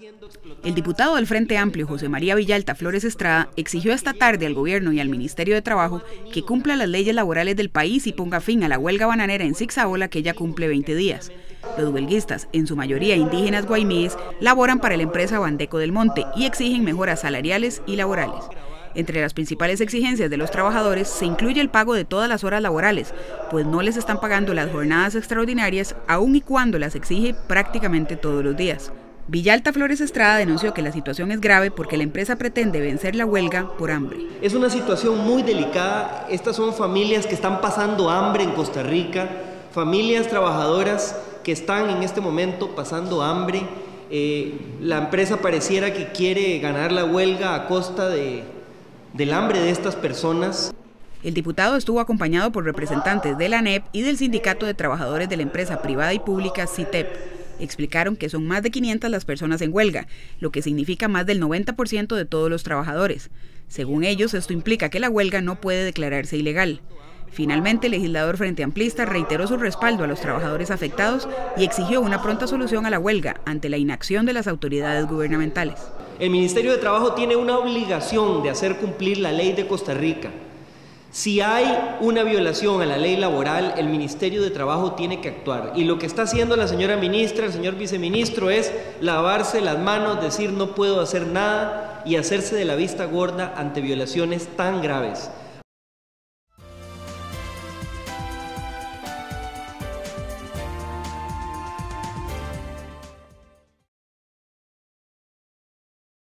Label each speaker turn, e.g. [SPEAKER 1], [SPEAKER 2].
[SPEAKER 1] El diputado del Frente Amplio, José María Villalta Flores Estrada, exigió esta tarde al gobierno y al Ministerio de Trabajo que cumpla las leyes laborales del país y ponga fin a la huelga bananera en Zixaola, que ya cumple 20 días. Los huelguistas, en su mayoría indígenas guaymíes, laboran para la empresa Bandeco del Monte y exigen mejoras salariales y laborales. Entre las principales exigencias de los trabajadores se incluye el pago de todas las horas laborales, pues no les están pagando las jornadas extraordinarias, aun y cuando las exige prácticamente todos los días. Villalta Flores Estrada denunció que la situación es grave porque la empresa pretende vencer la huelga por hambre.
[SPEAKER 2] Es una situación muy delicada. Estas son familias que están pasando hambre en Costa Rica, familias trabajadoras que están en este momento pasando hambre. La empresa pareciera que quiere ganar la huelga a costa del hambre de estas personas.
[SPEAKER 1] El diputado estuvo acompañado por representantes de la ANEP y del Sindicato de Trabajadores de la Empresa Privada y Pública, CITEP. Explicaron que son más de 500 las personas en huelga, lo que significa más del 90% de todos los trabajadores. Según ellos, esto implica que la huelga no puede declararse ilegal. Finalmente, el legislador frente amplista reiteró su respaldo a los trabajadores afectados y exigió una pronta solución a la huelga ante la inacción de las autoridades gubernamentales.
[SPEAKER 2] El Ministerio de Trabajo tiene una obligación de hacer cumplir la ley de Costa Rica. Si hay una violación a la ley laboral, el Ministerio de Trabajo tiene que actuar. Y lo que está haciendo la señora ministra, el señor viceministro, es lavarse las manos, decir no puedo hacer nada y hacerse de la vista gorda ante violaciones tan graves.